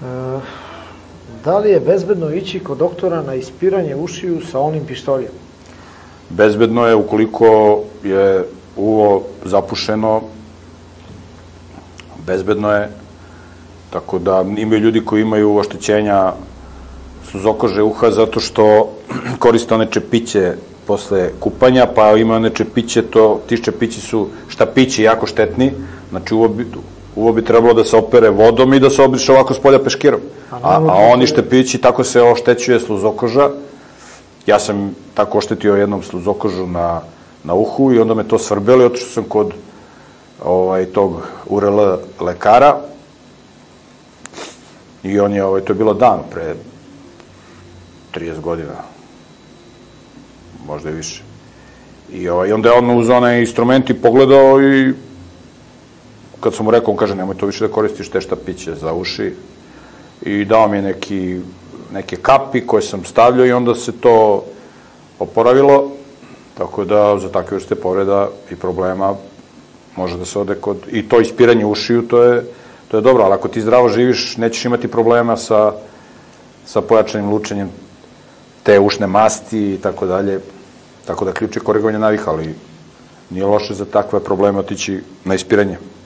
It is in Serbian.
Da li je bezbedno ići kod doktora na ispiranje ušiju sa onim pištoljem? Bezbedno je ukoliko je uvo zapušeno, bezbedno je, tako da imaju ljudi koji imaju oštećenja sluzokože uha zato što koriste one čepiće posle kupanja, pa ima one čepiće, ti čepići su štapići jako štetni, znači uvo bi trebalo da se opere vodom i da se obriše ovako s polja peškirom, a oni štapići, tako se oštećuje sluzokoža. Ja sam tako oštetio jednom sluzokožu na uhu i onda me to svrbelo i otišao sam kod tog URL lekara i on je, to je bilo dan pre 30 godina, možda i više. I onda je on uz onaj instrumenti pogledao i kad sam mu rekao, on kaže, nemoj to više da koristiš te štapiće za uši, i dao mi je neke kapi koje sam stavljao i onda se to oporavilo, tako da za takve vrste povreda i problema može da se ode kod, i to ispiranje ušiju, to je dobro, ali ako ti zdravo živiš, nećeš imati problema sa pojačanim lučenjem te ušne masti i tako dalje, tako da ključ je korigovanje navika, ali nije loše za takve probleme otići na ispiranje.